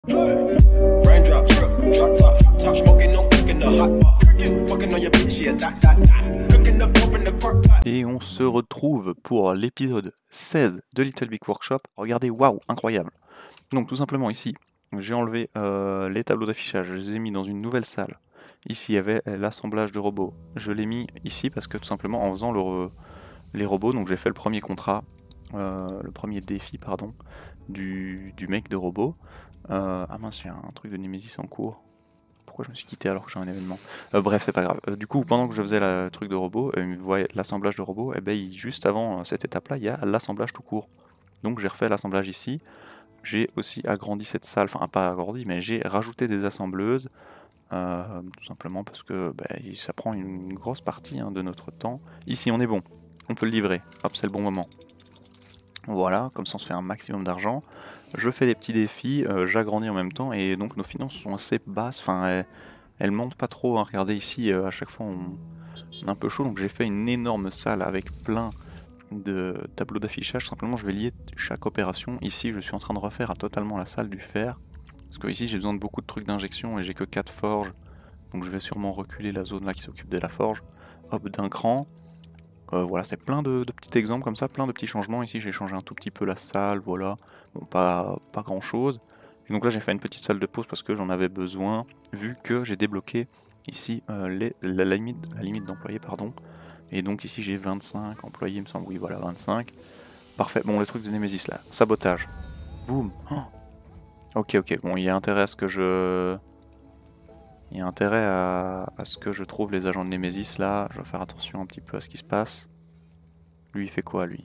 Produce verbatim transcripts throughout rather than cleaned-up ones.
Raindrop, drip, drop top, top smoking, no cooking the hot pot. Fucking on your bitch, yeah, that, that, that. Cooking up, open the crock pot. Et on se retrouve pour l'épisode seize de Little Big Workshop. Regardez, waouh, incroyable. Donc tout simplement ici, j'ai enlevé euh, les tableaux d'affichage, je les ai mis dans une nouvelle salle. Ici il y avait l'assemblage de robots. Je l'ai mis ici parce que tout simplement en faisant le, les robots, donc j'ai fait le premier contrat, euh, le premier défi pardon, du, du mec de robot. Euh, ah mince, il y a un truc de Nemesis en cours. Pourquoi je me suis quitté alors que j'ai un événement euh, Bref, c'est pas grave. Euh, du coup, pendant que je faisais le truc de robot, euh, l'assemblage de robot, et ben, il, juste avant euh, cette étape-là, il y a l'assemblage tout court. Donc j'ai refait l'assemblage ici. J'ai aussi agrandi cette salle, enfin pas agrandi, mais j'ai rajouté des assembleuses. Euh, tout simplement parce que ben, ça prend une grosse partie hein, de notre temps. Ici, on est bon. On peut le livrer. Hop, c'est le bon moment. Voilà, comme ça on se fait un maximum d'argent. Je fais des petits défis, euh, j'agrandis en même temps et donc nos finances sont assez basses, enfin elles, elles montent pas trop. Hein. Regardez ici, euh, à chaque fois on, on est un peu chaud, donc j'ai fait une énorme salle avec plein de tableaux d'affichage. Simplement je vais lier chaque opération. Ici je suis en train de refaire totalement la salle du fer, parce que ici j'ai besoin de beaucoup de trucs d'injection et j'ai que quatre forges, donc je vais sûrement reculer la zone là qui s'occupe de la forge, hop d'un cran. Euh, voilà, c'est plein de, de petits exemples comme ça, plein de petits changements. Ici, j'ai changé un tout petit peu la salle, voilà. Bon, pas, pas grand chose. Et donc là, j'ai fait une petite salle de pause parce que j'en avais besoin, vu que j'ai débloqué ici euh, les, la, la limite, la limite d'employés, pardon. Et donc ici, j'ai vingt-cinq employés, il me semble. Oui, voilà, vingt-cinq. Parfait. Bon, les trucs de Nemesis là. Sabotage. Boum. Oh. Ok, ok. Bon, il y a intérêt à ce que je. Il y a intérêt à, à ce que je trouve les agents de Nemesis là. Je vais faire attention un petit peu à ce qui se passe. Lui, il fait quoi, lui?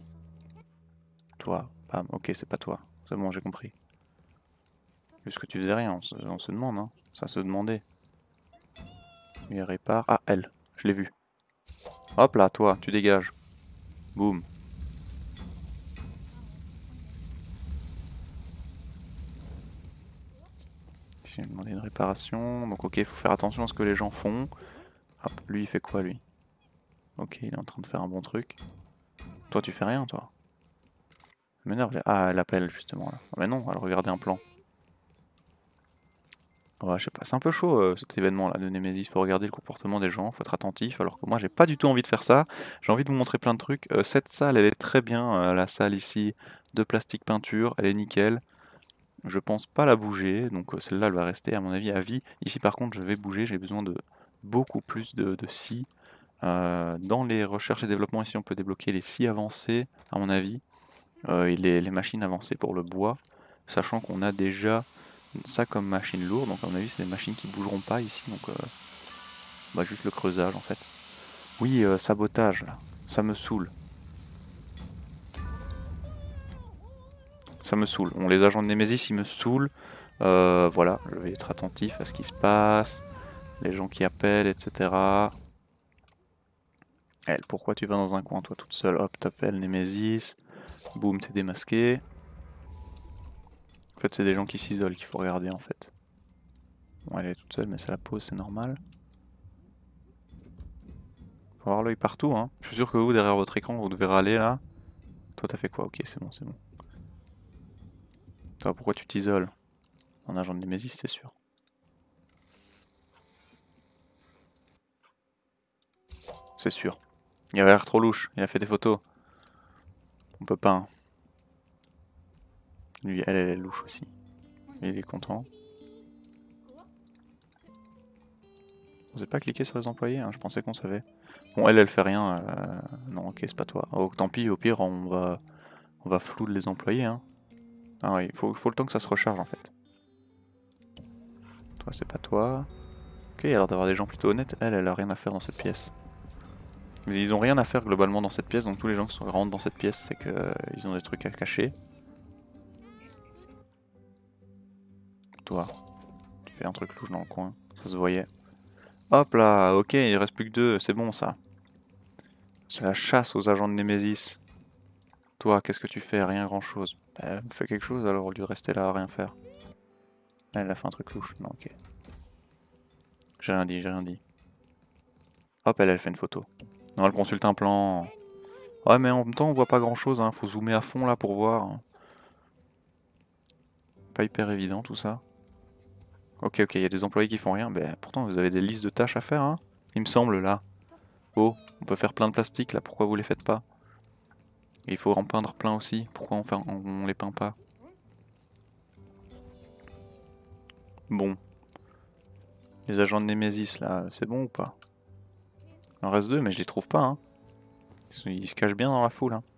Toi. Bam, ok, c'est pas toi. C'est bon, j'ai compris. Est-ce que tu faisais rien? On se, on se demande, hein. Ça se demandait. Il répare. Ah, elle. Je l'ai vu. Hop là, toi, tu dégages. Boum. Ici, il m'a demandé une réparation. Donc, ok, il faut faire attention à ce que les gens font. Hop, lui, il fait quoi, lui? Ok, il est en train de faire un bon truc. Toi, tu fais rien, toi. Ça m'énerve. Ah, elle appelle, justement, là. Ah, mais non, elle regardait un plan. Ouais, je sais pas, c'est un peu chaud euh, cet événement là de Nemesis, faut regarder le comportement des gens, faut être attentif, alors que moi j'ai pas du tout envie de faire ça, j'ai envie de vous montrer plein de trucs. Euh, cette salle elle est très bien, euh, la salle ici de plastique peinture, elle est nickel, je pense pas la bouger, donc euh, celle-là elle va rester à mon avis à vie. Ici par contre je vais bouger, j'ai besoin de beaucoup plus de, de scies. Euh, dans les recherches et développements ici on peut débloquer les scies avancés à mon avis, euh, et les, les machines avancées pour le bois, sachant qu'on a déjà ça comme machine lourde, donc à mon avis c'est des machines qui bougeront pas ici, donc euh, bah juste le creusage en fait. Oui, euh, sabotage là, ça me saoule. Ça me saoule. Bon, les agents de Nemesis ils me saoulent. Euh, voilà, je vais être attentif à ce qui se passe, les gens qui appellent, et cetera. Elle, pourquoi tu vas dans un coin toi toute seule? Hop, t'appelles Nemesis, boum, t'es démasqué. En fait c'est des gens qui s'isolent qu'il faut regarder en fait. Bon, elle est toute seule mais c'est la pause, c'est normal. Faut avoir l'œil partout, hein. Je suis sûr que vous, derrière votre écran, vous devez râler là. Toi, t'as fait quoi? Ok, c'est bon, c'est bon. Toi, pourquoi tu t'isoles? Un agent de Nemesis, c'est sûr. C'est sûr. Il a l'air trop louche, il a fait des photos. On peut pas, hein. Lui, elle, elle est louche aussi. Il est content. Vous n'avez pas cliqué sur les employés, hein, je pensais qu'on savait. Bon, elle, elle fait rien. Euh... Non, ok, c'est pas toi. Oh, tant pis, au pire, on va, on va flouer les employés, hein. Ah oui, il faut, faut le temps que ça se recharge en fait. Toi, c'est pas toi. Ok, il a l'air d'avoir des gens plutôt honnêtes. Elle, elle a rien à faire dans cette pièce. Ils ont rien à faire globalement dans cette pièce, donc tous les gens qui rentrent dans cette pièce, c'est qu'ils euh, ont des trucs à cacher. Toi, tu fais un truc louche dans le coin, ça se voyait. Hop là, ok, il reste plus que deux, c'est bon ça. C'est la chasse aux agents de Nemesis. Toi, qu'est-ce que tu fais? Rien grand chose. Bah, fais quelque chose alors au lieu de rester là à rien faire. Elle a fait un truc louche, non, ok. J'ai rien dit, j'ai rien dit. Hop, elle, elle fait une photo. Non, elle consulte un plan. Ouais, mais en même temps, on voit pas grand chose, hein. Faut zoomer à fond là pour voir. Pas hyper évident tout ça. Ok, ok, il y a des employés qui font rien. Ben, pourtant, vous avez des listes de tâches à faire, hein. Il me semble, là. Oh, on peut faire plein de plastique, là. Pourquoi vous les faites pas? Et il faut en peindre plein aussi. Pourquoi on, fait, on, on les peint pas? Bon. Les agents de Nemesis, là, c'est bon ou pas? Il en reste deux, mais je les trouve pas, hein. Ils se cachent bien dans la foule, hein.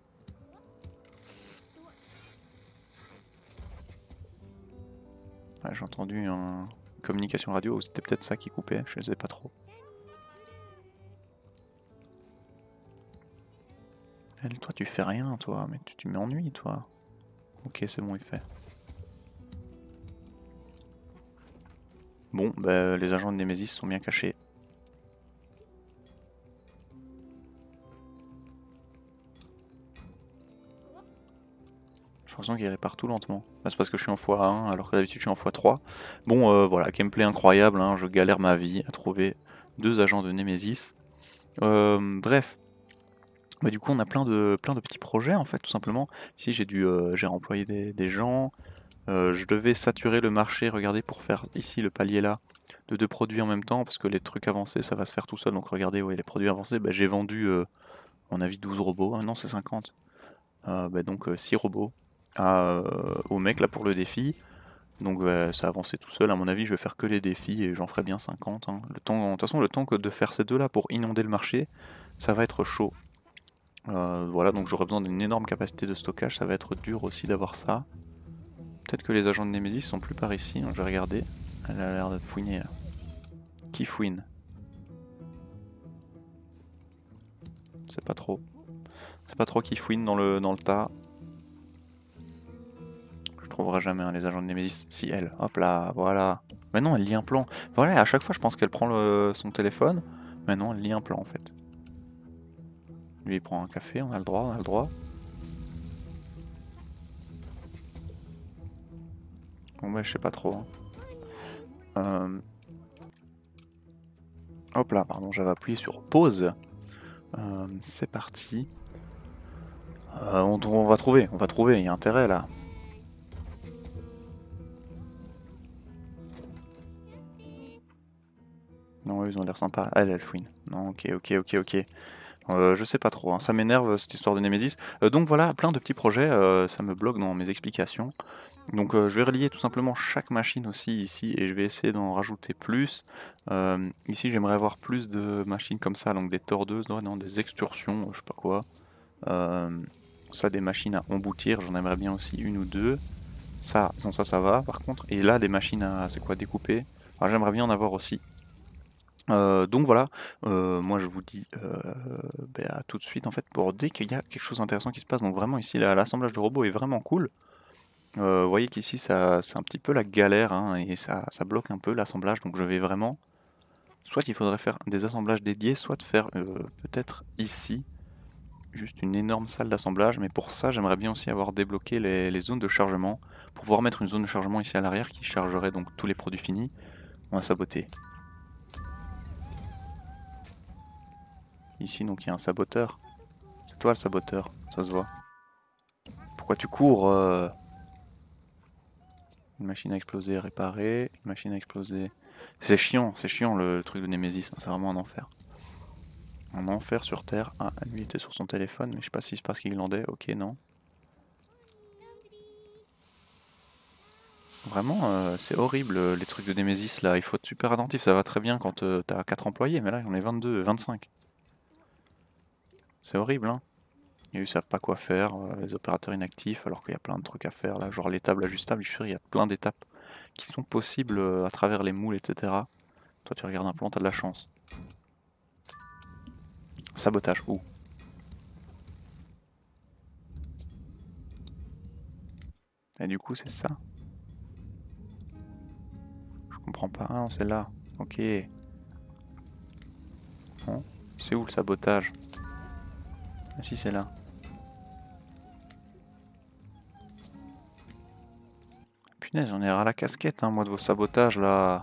Ah, j'ai entendu une communication radio, c'était peut-être ça qui coupait, je ne sais pas trop. Elle, toi tu fais rien toi, mais tu, tu m'ennuies toi. Ok, c'est bon, il fait. Bon, bah, les agents de Nemesis sont bien cachés. J'ai l'impression qu'ils réparent tout lentement. Bah, c'est parce que je suis en fois un alors que d'habitude je suis en fois trois. Bon, euh, voilà, gameplay incroyable, hein, je galère ma vie à trouver deux agents de Nemesis. Euh, bref. Bah, du coup, on a plein de, plein de petits projets en fait, tout simplement. Ici, j'ai dû, euh, j'ai employé des, des gens. Euh, je devais saturer le marché, regardez, pour faire ici le palier là, de deux produits en même temps, parce que les trucs avancés, ça va se faire tout seul. Donc regardez, ouais, les produits avancés, bah, j'ai vendu, euh, à mon avis, douze robots. Ah non, c'est cinquante. Euh, bah, donc euh, six robots à, euh, au mec là pour le défi. Donc bah, ça a avancé tout seul. À mon avis, je vais faire que les défis et j'en ferai bien cinquante, hein. Le temps, de toute façon, le temps que de faire ces deux là pour inonder le marché, ça va être chaud. Euh, voilà, donc j'aurai besoin d'une énorme capacité de stockage. Ça va être dur aussi d'avoir ça. Peut-être que les agents de Nemesis sont plus par ici, hein, je vais regarder. Elle a l'air de fouiner là. Qui fouine? C'est pas trop. C'est pas trop qui fouine dans le, dans le tas. Je trouverai jamais hein, les agents de Nemesis. Si elle, hop là, voilà. Mais non, elle lit un plan. Voilà, à chaque fois je pense qu'elle prend le, son téléphone. Mais non, elle lit un plan en fait. Lui il prend un café, on a le droit, on a le droit. Bon bah je sais pas trop. Hein. Euh... Hop là, pardon, j'avais appuyé sur pause. Euh, c'est parti. Euh, on, on va trouver, on va trouver, il y a intérêt là. Non, ils ont l'air sympas. Elle, elle fouine. Non, ok, ok, ok, ok. Euh, je sais pas trop, hein. Ça m'énerve cette histoire de Nemesis. Euh, donc voilà, plein de petits projets, euh, ça me bloque dans mes explications. Donc euh, je vais relier tout simplement chaque machine aussi ici et je vais essayer d'en rajouter plus. Euh, ici j'aimerais avoir plus de machines comme ça, donc des tordeuses, non, non, des extrusions, je sais pas quoi. Euh, ça des machines à emboutir, j'en aimerais bien aussi une ou deux. Ça, non, ça ça va par contre. Et là des machines à, c'est quoi, découper. Alors, j'aimerais bien en avoir aussi. Euh, donc voilà, euh, moi je vous dis euh, ben, à tout de suite en fait pour dès qu'il y a quelque chose d'intéressant qui se passe. Donc vraiment ici l'assemblage de robots est vraiment cool. Euh, vous voyez qu'ici ça c'est un petit peu la galère hein, et ça, ça bloque un peu l'assemblage. Donc je vais vraiment, soit il faudrait faire des assemblages dédiés, soit de faire euh, peut-être ici juste une énorme salle d'assemblage. Mais pour ça j'aimerais bien aussi avoir débloqué les, les zones de chargement pour pouvoir mettre une zone de chargement ici à l'arrière qui chargerait donc tous les produits finis. On va saboter. Ici, donc, il y a un saboteur. C'est toi le saboteur, ça se voit. Pourquoi tu cours euh... Une machine à exploser réparée. Une machine à exploser... C'est chiant, c'est chiant le, le truc de Nemesis. Hein, c'est vraiment un enfer. Un enfer sur Terre. Ah, lui était sur son téléphone, mais je sais pas si c'est parce qu'il glandait. Ok, non. Vraiment, euh, c'est horrible les trucs de Nemesis là. Il faut être super attentif. Ça va très bien quand euh, t'as quatre employés, mais là, j'en ai vingt-deux, vingt-cinq. C'est horrible, hein. Ils savent pas quoi faire, euh, les opérateurs inactifs, alors qu'il y a plein de trucs à faire là, genre les tables ajustables, je suis sûr il y a plein d'étapes qui sont possibles euh, à travers les moules, et cetera. Toi tu regardes un plan, t'as de la chance. Sabotage, où? Et du coup c'est ça. Je comprends pas. Ah non, c'est là. Ok. Bon. C'est où le sabotage? Ah si, c'est là. Punaise, j'en ai ras la casquette, hein, moi, de vos sabotages là.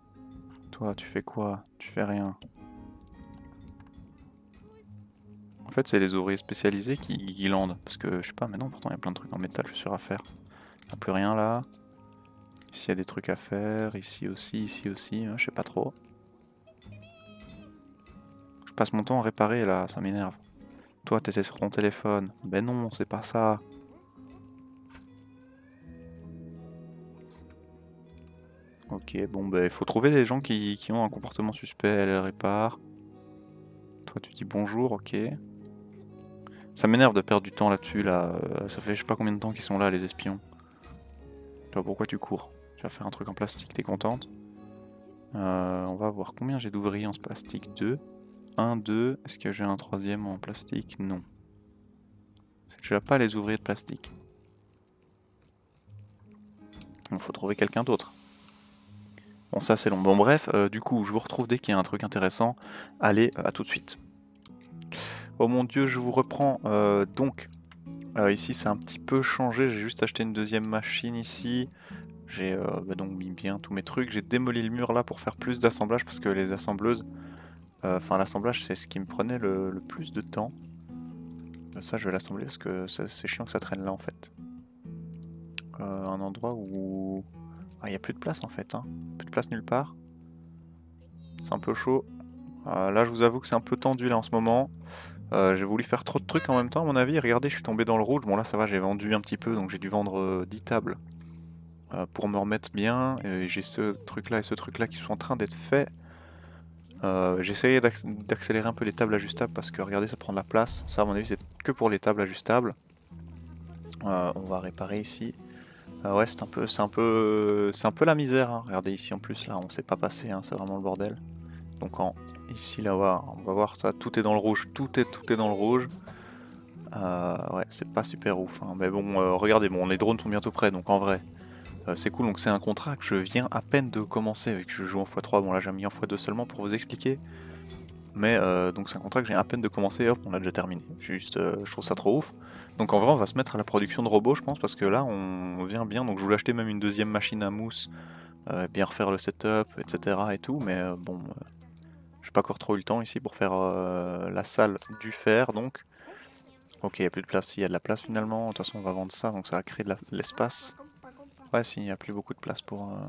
Toi, tu fais quoi? Tu fais rien. fait, c'est les ouvriers spécialisés qui, qui landent. Parce que, je sais pas, mais non, pourtant il y a plein de trucs en métal, je suis sûr, à faire. Il n'y a plus rien là. Ici, il y a des trucs à faire. Ici aussi, ici aussi, hein, je sais pas trop. Je passe mon temps à réparer là, ça m'énerve. Toi, t'étais sur ton téléphone. Ben non, c'est pas ça. Ok, bon, ben il faut trouver des gens qui, qui ont un comportement suspect, elle répare. Toi, tu dis bonjour, ok. Ça m'énerve de perdre du temps là-dessus, là. Euh, Ça fait je sais pas combien de temps qu'ils sont là, les espions. Toi, pourquoi tu cours? Tu vas faire un truc en plastique, t'es contente? Euh, on va voir combien j'ai d'ouvriers en plastique. deux. un, deux. Est-ce que j'ai un troisième en plastique? Non. C'est déjà pas les ouvriers de plastique. Il faut trouver quelqu'un d'autre. Bon, ça c'est long. Bon, bref, euh, du coup, je vous retrouve dès qu'il y a un truc intéressant. Allez, euh, à tout de suite. Oh mon dieu, je vous reprends. Euh, donc, euh, ici c'est un petit peu changé. J'ai juste acheté une deuxième machine ici. J'ai euh, bah, donc mis bien tous mes trucs. J'ai démoli le mur là pour faire plus d'assemblage parce que les assembleuses. Enfin, euh, l'assemblage c'est ce qui me prenait le, le plus de temps. Ça, je vais l'assembler parce que c'est chiant que ça traîne là en fait. Euh, un endroit où. Ah, il n'y a plus de place en fait. Hein. Plus de place nulle part. C'est un peu chaud. Euh, là, je vous avoue que c'est un peu tendu là en ce moment. Euh, j'ai voulu faire trop de trucs en même temps à mon avis. Regardez, je suis tombé dans le rouge. Bon là ça va, j'ai vendu un petit peu, donc j'ai dû vendre euh, dix tables euh, pour me remettre bien. Et j'ai ce truc là et ce truc là qui sont en train d'être faits. Euh, j'ai essayé d'accélérer un peu les tables ajustables parce que regardez, ça prend de la place. Ça à mon avis c'est que pour les tables ajustables. Euh, on va réparer ici. Euh, ouais, c'est un peu, c'est un peu, c'est un peu la misère. Hein. Regardez ici en plus là, on s'est pas passé, hein, c'est vraiment le bordel. Donc en, ici là, on va voir ça, tout est dans le rouge, tout est, tout est dans le rouge. Euh, ouais, c'est pas super ouf, hein. Mais bon, euh, regardez, bon, les drones sont bientôt prêts, donc en vrai, euh, c'est cool. Donc c'est un contrat que je viens à peine de commencer, avec que je joue en fois trois. Bon là j'ai mis en fois deux seulement pour vous expliquer. Mais euh, donc c'est un contrat que j'ai à peine de commencer, hop, on l'a déjà terminé. Juste, euh, je trouve ça trop ouf. Donc en vrai, on va se mettre à la production de robots, je pense, parce que là, on vient bien. Donc je voulais acheter même une deuxième machine à mousse, euh, bien refaire le setup, et cetera. Et tout, mais euh, bon, euh, j'ai pas encore trop eu le temps ici pour faire euh, la salle du fer, donc. Ok, il n'y a plus de place. Il y a de la place finalement. De toute façon, on va vendre ça, donc ça va créer de l'espace. Ouais, si, il n'y a plus beaucoup de place pour. Euh...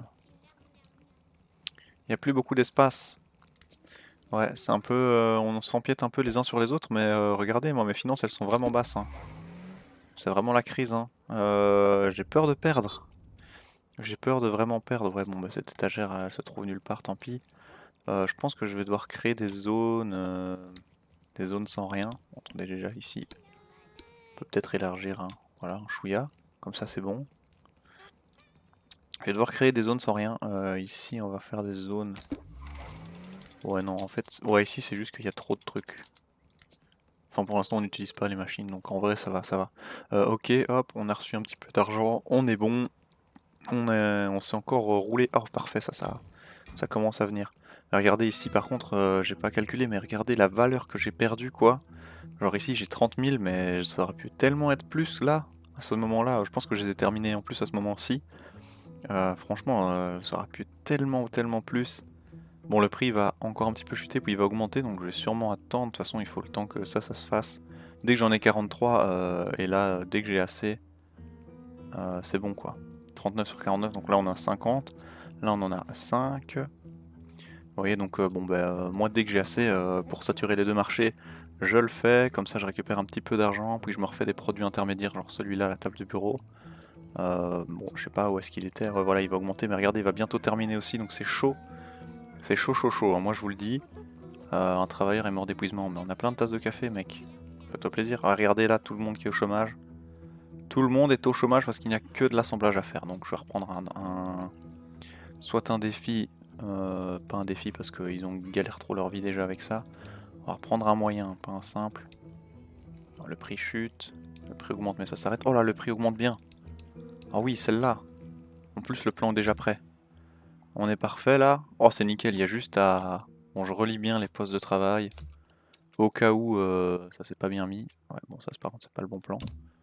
Il n'y a plus beaucoup d'espace. Ouais, c'est un peu. Euh, on s'empiète un peu les uns sur les autres, mais euh, regardez, moi, mes finances, elles sont vraiment basses. Hein. C'est vraiment la crise. Hein. Euh, j'ai peur de perdre. J'ai peur de vraiment perdre. Ouais, bon, bah, cette étagère, elle se trouve nulle part, tant pis. Euh, je pense que je vais devoir créer des zones. Euh, des zones sans rien. Bon, attendez, déjà ici. On peut peut-être élargir un. Voilà, un chouïa. Comme ça, c'est bon. Je vais devoir créer des zones sans rien. Euh, ici, on va faire des zones. Ouais, non, en fait. Ouais, ici, c'est juste qu'il y a trop de trucs. Enfin, pour l'instant, on n'utilise pas les machines, donc en vrai, ça va, ça va. Euh, ok, hop, on a reçu un petit peu d'argent. On est bon. On, est... on s'est encore roulé. Oh, parfait, ça, ça, ça commence à venir. Regardez ici, par contre, euh, j'ai pas calculé, mais regardez la valeur que j'ai perdue, quoi. Genre ici, j'ai trente mille, mais ça aurait pu tellement être plus là, à ce moment-là. Je pense que je les ai terminés en plus à ce moment-ci. Euh, franchement, euh, ça aurait pu être tellement, tellement plus. Bon, le prix va encore un petit peu chuter, puis il va augmenter, donc je vais sûrement attendre. De toute façon, il faut le temps que ça, ça se fasse. Dès que j'en ai quarante-trois, euh, et là, dès que j'ai assez, euh, c'est bon quoi. trente-neuf sur quarante-neuf, donc là on a cinquante. Là on en a cinq. Vous voyez, donc euh, bon, bah, euh, moi dès que j'ai assez euh, pour saturer les deux marchés, je le fais. Comme ça, je récupère un petit peu d'argent, puis je me refais des produits intermédiaires, genre celui-là, la table de bureau. Euh, bon, je sais pas où est-ce qu'il était. Euh, voilà, il va augmenter, mais regardez, il va bientôt terminer aussi, donc c'est chaud. C'est chaud, chaud, chaud, hein, moi je vous le dis. Euh, un travailleur est mort d'épuisement, mais on a plein de tasses de café, mec. Fais-toi plaisir. Ah, regardez là, tout le monde qui est au chômage. Tout le monde est au chômage parce qu'il n'y a que de l'assemblage à faire. Donc je vais reprendre un... un... soit un défi, euh, pas un défi parce qu'ils ont galère trop leur vie déjà avec ça. On va reprendre un moyen, pas un simple. Non, le prix chute, le prix augmente mais ça s'arrête. Oh là, le prix augmente bien. Ah oui, celle-là. En plus, le plan est déjà prêt. On est parfait là. Oh, c'est nickel, il y a juste à... Bon, je relis bien les postes de travail. Au cas où euh, ça s'est pas bien mis. Ouais, bon, ça, par contre, c'est pas le bon plan.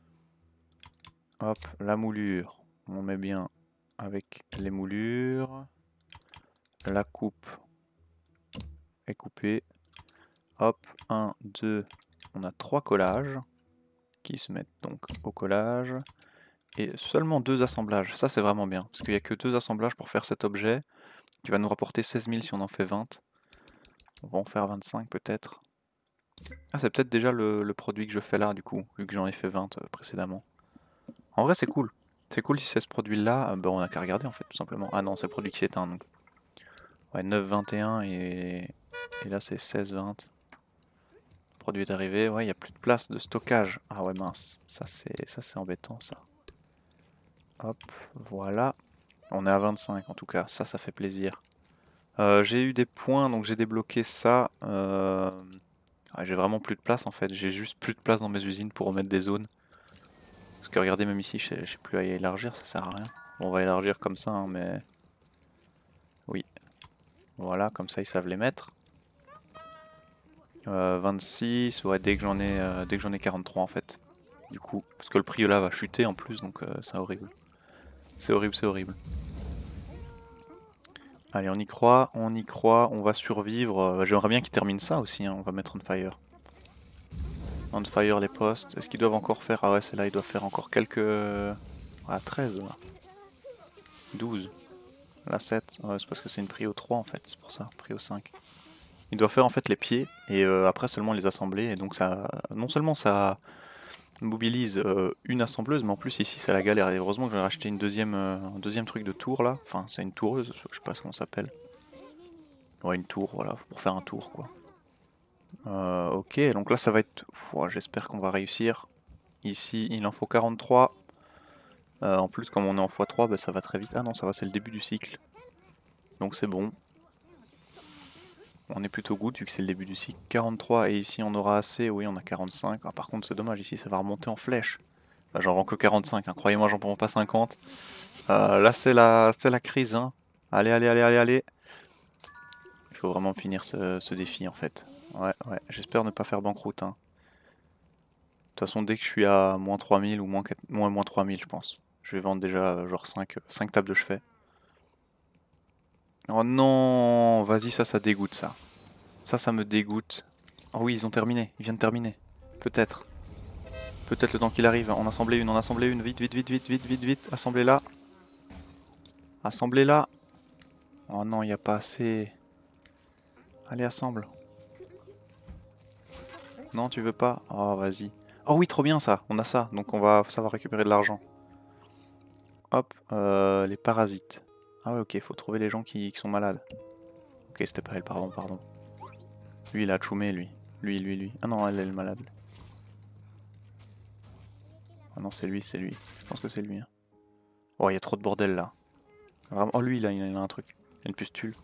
Hop, la moulure. On met bien avec les moulures. La coupe est coupée. Hop, un, deux, on a trois collages qui se mettent donc au collage. Et seulement deux assemblages, ça c'est vraiment bien, parce qu'il n'y a que deux assemblages pour faire cet objet, qui va nous rapporter seize mille si on en fait vingt. On va en faire vingt-cinq peut-être. Ah, c'est peut-être déjà le, le produit que je fais là, du coup, vu que j'en ai fait vingt euh, précédemment. En vrai, c'est cool. C'est cool si c'est ce produit-là, euh, bah, on a qu'à regarder en fait, tout simplement. Ah non, c'est le produit qui s'éteint, donc. Ouais, neuf vingt et un et, et là c'est seize vingt. Le produit est arrivé, ouais, il n'y a plus de place de stockage. Ah ouais, mince, ça c'est ça c'est embêtant, ça. Hop, voilà. On est à vingt-cinq en tout cas, ça, ça fait plaisir. Euh, j'ai eu des points, donc j'ai débloqué ça. Euh... Ouais, j'ai vraiment plus de place en fait, j'ai juste plus de place dans mes usines pour remettre des zones. Parce que regardez, même ici, je sais, je sais plus à y élargir, ça sert à rien. Bon, on va élargir comme ça, hein, mais... Oui. Voilà, comme ça ils savent les mettre. Euh, vingt-six, ouais, dès que j'en ai, euh, dès que j'en ai quarante-trois en fait. Du coup, parce que le prix là va chuter en plus, donc euh, c'est horrible. C'est horrible, c'est horrible. Allez, on y croit, on y croit, on va survivre. Euh, J'aimerais bien qu'ils terminent ça aussi, hein. On va mettre on fire. On fire les postes. Est-ce qu'ils doivent encore faire... Ah ouais, c'est là, ils doivent faire encore quelques... Ah, treize là. douze. Là, sept. Ouais, c'est parce que c'est une prio trois en fait, c'est pour ça, prio cinq. Ils doivent faire en fait les pieds, et euh, après seulement les assembler, et donc ça... Non seulement ça mobilise euh, une assembleuse, mais en plus ici c'est la galère. Et heureusement que j'ai racheté une deuxième, euh, un deuxième truc de tour là. Enfin, c'est une toureuse, je sais pas comment ça s'appelle. Ouais, une tour, voilà, pour faire un tour quoi. Euh, ok, donc là ça va être... J'espère qu'on va réussir. Ici, il en faut quarante-trois. Euh, en plus, comme on est en fois trois, bah, ça va très vite. Ah non, ça va, c'est le début du cycle. Donc c'est bon. On est plutôt good vu que c'est le début du cycle. quarante-trois, et ici on aura assez. Oui, on a quarante-cinq. Ah, par contre, c'est dommage, ici ça va remonter en flèche. Bah, j'en vends que quarante-cinq, hein. Croyez-moi, j'en prends pas cinquante. Euh, là, c'est la, c'est la crise. Hein. Allez, allez, allez, allez, allez. Il faut vraiment finir ce, ce défi en fait. Ouais, ouais, j'espère ne pas faire banqueroute. Hein. De toute façon, dès que je suis à moins trois mille ou moins, quatre, moins, moins trois mille, je pense. Je vais vendre déjà euh, genre cinq, cinq tables de chevet. Oh non, vas-y, ça, ça dégoûte ça. Ça, ça me dégoûte. Oh oui, ils ont terminé, ils viennent de terminer. Peut-être. Peut-être le temps qu'il arrive. On assemblait une, on assemblait une. Vite, vite, vite, vite, vite, vite, vite. Assemblez-la. Assemblez-la. Oh non, il n'y a pas assez. Allez, assemble. Non, tu veux pas? Oh, vas-y. Oh oui, trop bien ça. On a ça. Donc on va savoir récupérer de l'argent. Hop, euh, les parasites. Ah ouais, ok, faut trouver les gens qui, qui sont malades. Ok, c'était pas elle, pardon, pardon. Lui, il a choumé, lui. Lui, lui, lui. Ah non, elle, elle est malade. Ah non, c'est lui, c'est lui. Je pense que c'est lui. Hein. Oh, il y a trop de bordel là. Vraiment... Oh, lui, là, il a, il a un truc. Il a une pustule.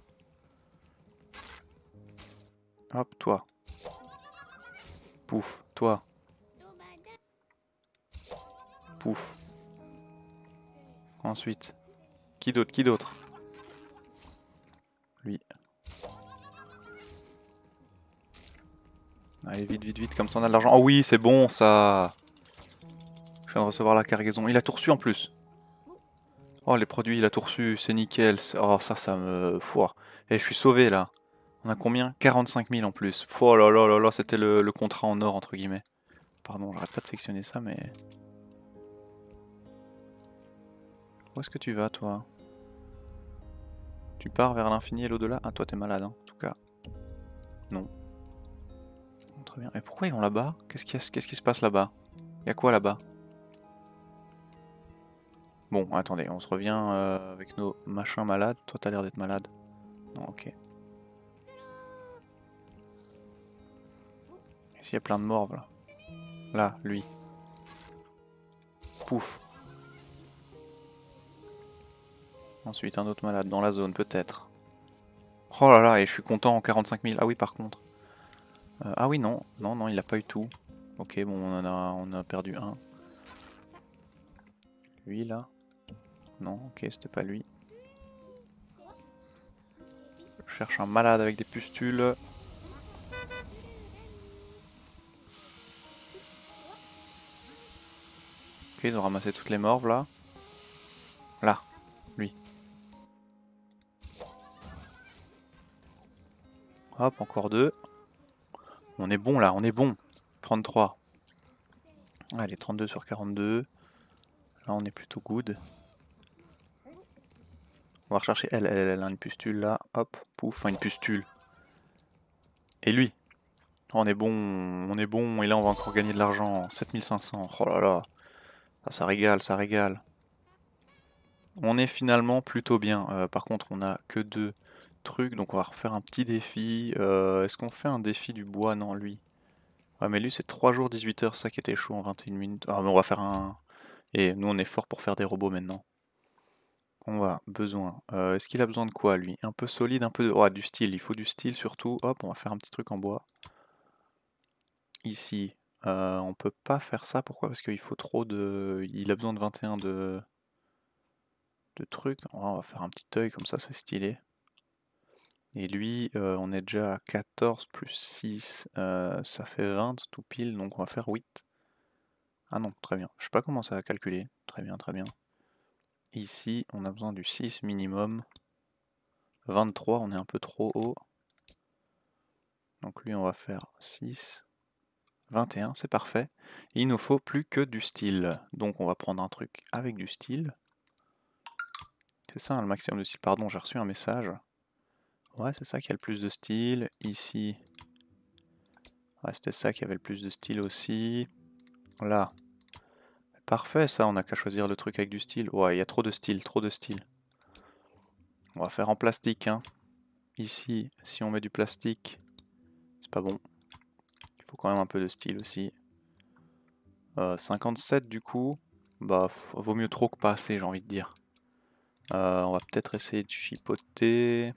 Hop, toi. Pouf, toi. Pouf. Ensuite. Qui d'autre? Qui d'autre? Lui. Allez, vite, vite, vite, comme ça on a de l'argent. Oh oui, c'est bon ça. Je viens de recevoir la cargaison. Il a tout reçu en plus. Oh, les produits, il a tout reçu, c'est nickel. Oh, ça, ça me... Fouah. Et je suis sauvé là. On a combien? quarante-cinq mille en plus. Oh là là là là, c'était le, le contrat en or entre guillemets. Pardon, j'arrête pas de sectionner ça, mais... Où est-ce que tu vas, toi? Tu pars vers l'infini et l'au-delà? Ah, toi, t'es malade, hein, en tout cas. Non. Très bien. Et pourquoi ils vont là-bas? Qu'est-ce qui, qu'est-ce qui se passe là-bas? Y'a quoi là-bas? Bon, attendez, on se revient euh, avec nos machins malades. Toi, t'as l'air d'être malade. Non, ok. Ici, il y a plein de morts, là. Là, lui. Pouf. Ensuite, un autre malade dans la zone, peut-être. Oh là là, et je suis content en quarante-cinq mille. Ah oui, par contre. Euh, ah oui, non. Non, non, il a pas eu tout. Ok, bon, on en a, on a perdu un. Lui, là. Non, ok, c'était pas lui. Je cherche un malade avec des pustules. Ok, ils ont ramassé toutes les morves, là. Là, lui. Hop, encore deux. On est bon, là, on est bon. trente-trois. Allez, trente-deux sur quarante-deux. Là, on est plutôt good. On va rechercher elle, elle, elle a une pustule là. Hop, pouf, enfin une pustule. Et lui, on est bon, on est bon. Et là, on va encore gagner de l'argent. sept mille cinq cents. Oh là là. Ça, ça régale, ça régale. On est finalement plutôt bien. Euh, par contre, on a que deux trucs. Donc, on va refaire un petit défi. Euh, Est-ce qu'on fait un défi du bois? Non, lui. Ouais, mais lui, c'est trois jours, dix-huit heures. Ça qui était chaud en vingt et une minutes. Ah, mais on va faire un. Et nous, on est fort pour faire des robots maintenant. On va besoin. Euh, Est-ce qu'il a besoin de quoi lui? Un peu solide, un peu de. Oh, du style. Il faut du style surtout. Hop, on va faire un petit truc en bois. Ici, euh, on peut pas faire ça. Pourquoi? Parce qu'il faut trop de. Il a besoin de vingt et un de. de trucs. On va faire un petit œil comme ça, c'est stylé. Et lui, euh, on est déjà à quatorze plus six. Euh, ça fait vingt tout pile. Donc on va faire huit. Ah non, très bien. Je sais pas comment ça va calculer. Très bien, très bien. Ici, on a besoin du six minimum. vingt-trois, on est un peu trop haut. Donc lui, on va faire six. vingt et un, c'est parfait. Et il nous faut plus que du style. Donc on va prendre un truc avec du style. C'est ça, hein, le maximum de style. Pardon, j'ai reçu un message. Ouais, c'est ça qui a le plus de style. Ici. Ouais, c'était ça qui avait le plus de style aussi. Là. Parfait, ça, on n'a qu'à choisir le truc avec du style. Ouais, il y a trop de style, trop de style. On va faire en plastique, hein. Ici, si on met du plastique, c'est pas bon. Il faut quand même un peu de style aussi. Euh, cinquante-sept du coup. Bah, vaut mieux trop que pas assez, j'ai envie de dire. Euh, on va peut-être essayer de chipoter.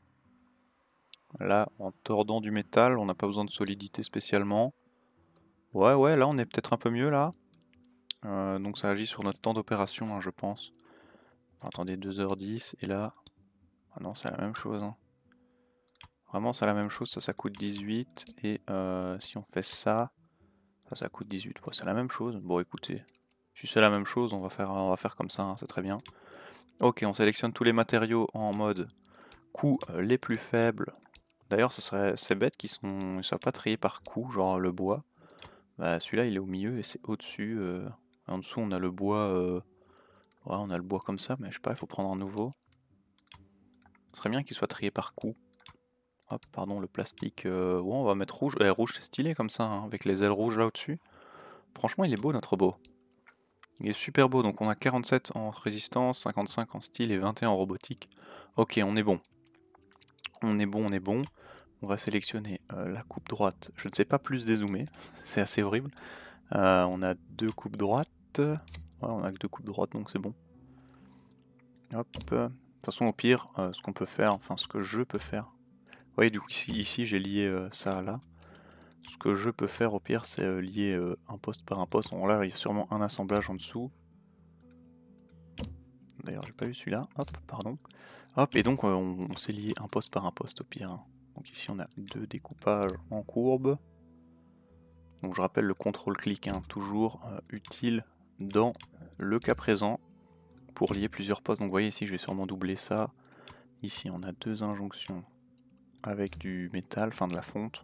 Là, en tordant du métal, on n'a pas besoin de solidité spécialement. Ouais, ouais, là, on est peut-être un peu mieux, là. Euh, donc ça agit sur notre temps d'opération, hein, je pense. Attendez, deux heures dix, et là... Ah non, c'est la même chose. Hein. Vraiment, c'est la même chose, ça, ça coûte dix-huit. Et euh, si on fait ça, ça, ça coûte dix-huit. Ouais, c'est la même chose. Bon, écoutez, si c'est la même chose, on va faire, on va faire comme ça, hein, c'est très bien. Ok, on sélectionne tous les matériaux en mode coûts euh, les plus faibles. D'ailleurs, ce serait, c'est bête qu'ils sont, ils soient pas triés par coût, genre le bois. Bah, celui-là, il est au milieu et c'est au-dessus. Euh, en dessous, on a le bois. Euh, ouais, on a le bois comme ça, mais je sais pas, il faut prendre un nouveau. Ce serait bien qu'il soit trié par coût. Hop, pardon, le plastique. Euh, ouais, on va mettre rouge. Eh, rouge, c'est stylé comme ça, hein, avec les ailes rouges là au-dessus. Franchement, il est beau notre robot. Il est super beau. Donc, on a quarante-sept en résistance, cinquante-cinq en style et vingt et un en robotique. Ok, on est bon. On est bon, on est bon. On va sélectionner euh, la coupe droite. Je ne sais pas plus dézoomer, c'est assez horrible. Euh, on a deux coupes droites. Ouais, on a que deux coupes droites, donc c'est bon. Hop. De toute façon, au pire, euh, ce qu'on peut faire, enfin ce que je peux faire. Vous voyez, du coup, ici, ici j'ai lié euh, ça là. Ce que je peux faire, au pire, c'est euh, lier euh, un poste par un poste. Bon, là, il y a sûrement un assemblage en dessous. D'ailleurs, j'ai pas vu celui-là. Hop, pardon. Hop, et donc, euh, on, on s'est lié un poste par un poste, au pire. Hein. Donc ici, on a deux découpages en courbe. Donc je rappelle le contrôle-clic, hein, toujours euh, utile dans le cas présent pour lier plusieurs postes. Donc vous voyez ici, je vais sûrement doubler ça. Ici, on a deux injonctions avec du métal, enfin de la fonte.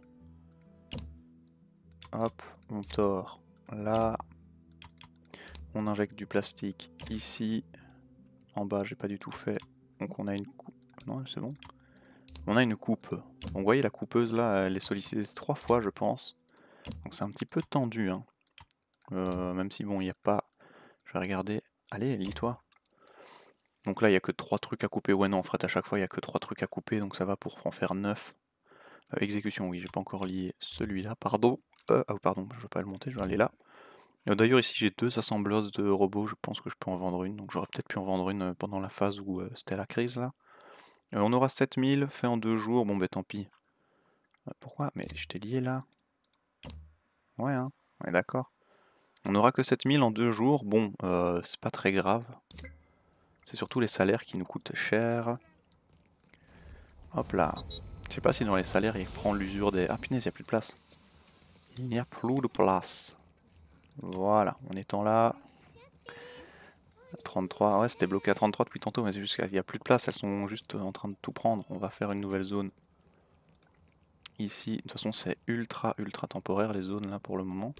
Hop, on tord là. On injecte du plastique ici. En bas, j'ai pas du tout fait. Donc on a une coupe. Non, c'est bon. On a une coupe. Donc vous voyez, la coupeuse là, elle est sollicitée trois fois, je pense. Donc c'est un petit peu tendu. Hein. Euh, même si bon, il n'y a pas... Je vais regarder. Allez, lis-toi. Donc là, il n'y a que trois trucs à couper. Ouais, non, en fait, à chaque fois, il n'y a que trois trucs à couper. Donc ça va pour en faire neuf. Euh, exécution, oui, j'ai pas encore lié celui-là. Pardon. Euh, oh, pardon, je ne vais pas le monter, je vais aller là. Euh, D'ailleurs, ici, j'ai deux assembleuses de robots. Je pense que je peux en vendre une. Donc j'aurais peut-être pu en vendre une pendant la phase où euh, c'était la crise, là. Euh, on aura sept mille fait en deux jours. Bon, ben tant pis. Euh, pourquoi? Mais je t'ai lié là. Ouais, hein. Ouais, d'accord. On n'aura que sept mille en deux jours. Bon, euh, c'est pas très grave. C'est surtout les salaires qui nous coûtent cher. Hop là. Je sais pas si dans les salaires il prend l'usure des... Ah punaise, il n'y a plus de place. Il n'y a plus de place. Voilà, en étant là... trente-trois, ouais c'était bloqué à trente-trois depuis tantôt, mais c'est juste qu'il n'y a plus de place, elles sont juste en train de tout prendre. On va faire une nouvelle zone ici, de toute façon c'est ultra ultra temporaire les zones là pour le moment.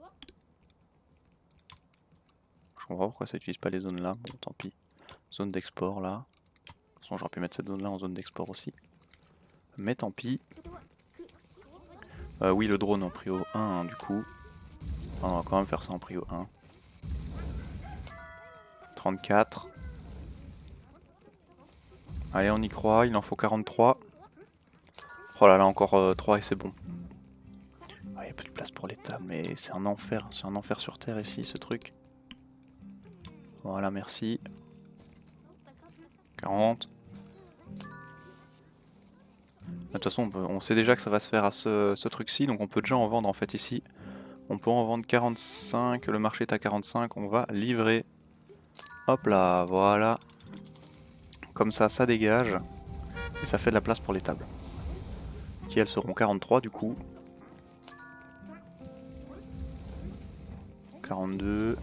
Je comprends pas pourquoi ça utilise pas les zones là, bon tant pis. Zone d'export là. De toute façon j'aurais pu mettre cette zone là en zone d'export aussi. Mais tant pis. Euh, oui le drone en prio un hein, du coup. Enfin, on va quand même faire ça en prio un. trente-quatre. Allez on y croit, il en faut quarante-trois. Oh là là encore euh, trois et c'est bon. Il n'y a plus de place pour les tables mais c'est un enfer, c'est un enfer sur terre ici ce truc. Voilà merci. quarante. De toute façon on, peut, on sait déjà que ça va se faire à ce, ce truc-ci donc on peut déjà en vendre en fait ici. On peut en vendre quarante-cinq, le marché est à quarante-cinq, on va livrer. Hop là, voilà. Comme ça, ça dégage. Et ça fait de la place pour les tables. Qui elles seront quarante-trois du coup. quarante-deux.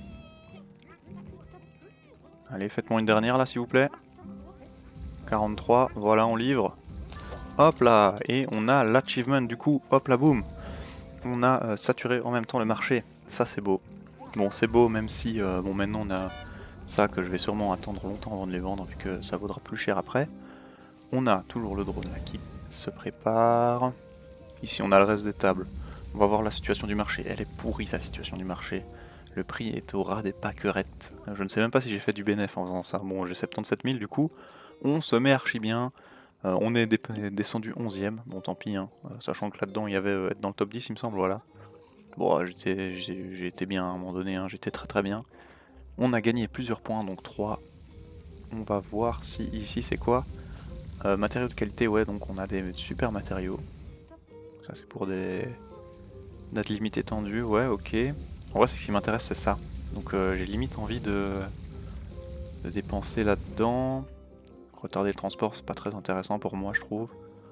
Allez, faites-moi une dernière là s'il vous plaît. quarante-trois, voilà on livre. Hop là, et on a l'achievement du coup, hop là boum. On a euh, saturé en même temps le marché, ça c'est beau. Bon c'est beau même si, euh, bon maintenant on a ça que je vais sûrement attendre longtemps avant de les vendre vu que ça vaudra plus cher après. On a toujours le drone là qui se prépare. Ici on a le reste des tables. On va voir la situation du marché, elle est pourrie la situation du marché. Le prix est au ras des pâquerettes. Je ne sais même pas si j'ai fait du bénéf en faisant ça. Bon j'ai soixante-dix-sept mille du coup. On se met archi bien. Euh, on est descendu onzième, bon tant pis, hein. euh, sachant que là-dedans il y avait euh, être dans le top dix il me semble, voilà. Bon, euh, j'ai été bien à un moment donné, hein, j'étais très très bien. On a gagné plusieurs points, donc trois. On va voir si ici c'est quoi. Euh, matériaux de qualité, ouais, donc on a des super matériaux. Ça c'est pour des dates limites étendues, ouais, ok. En vrai, ce qui m'intéresse c'est ça. Donc euh, j'ai limite envie de, de dépenser là-dedans. Retarder le transport, c'est pas très intéressant pour moi, je trouve.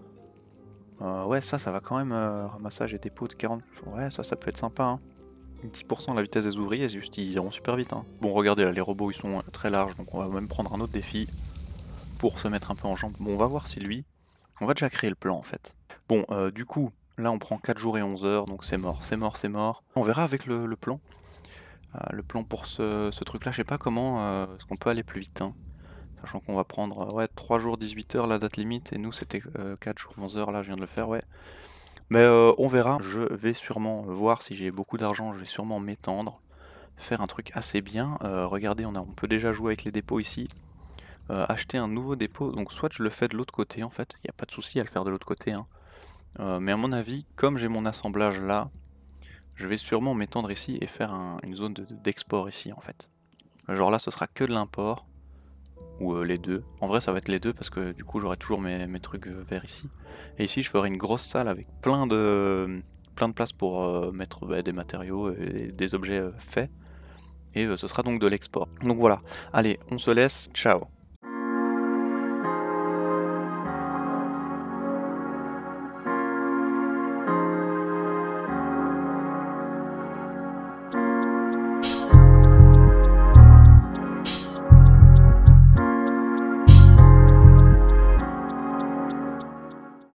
Euh, ouais, ça, ça va quand même. Euh, ramassage et dépôt de quarante. Ouais, ça, ça peut être sympa. Hein. dix pour cent de la vitesse des ouvriers, juste ils iront super vite. Hein. Bon, regardez là, les robots ils sont très larges, donc on va même prendre un autre défi pour se mettre un peu en jambe. Bon, on va voir si lui. On va déjà créer le plan en fait. Bon, euh, du coup, là on prend quatre jours et onze heures, donc c'est mort, c'est mort, c'est mort. On verra avec le, le plan. Euh, le plan pour ce, ce truc là, je sais pas comment. Euh, est-ce qu'on peut aller plus vite hein. Sachant qu'on va prendre ouais, trois jours dix-huit heures la date limite, et nous c'était euh, quatre jours onze heures, là je viens de le faire, ouais. Mais euh, on verra, je vais sûrement voir si j'ai beaucoup d'argent, je vais sûrement m'étendre, faire un truc assez bien. Euh, regardez, on, a, on peut déjà jouer avec les dépôts ici. Euh, acheter un nouveau dépôt, donc soit je le fais de l'autre côté en fait, il n'y a pas de souci à le faire de l'autre côté. Hein. Euh, mais à mon avis, comme j'ai mon assemblage là, je vais sûrement m'étendre ici et faire un, une zone d'export de, ici en fait. Genre là ce sera que de l'import. Ou euh, les deux. En vrai ça va être les deux parce que du coup j'aurai toujours mes, mes trucs euh, verts ici. Et ici je ferai une grosse salle avec plein de plein de place pour euh, mettre bah, des matériaux et des objets euh, faits. Et euh, ce sera donc de l'export. Donc voilà, allez on se laisse, ciao.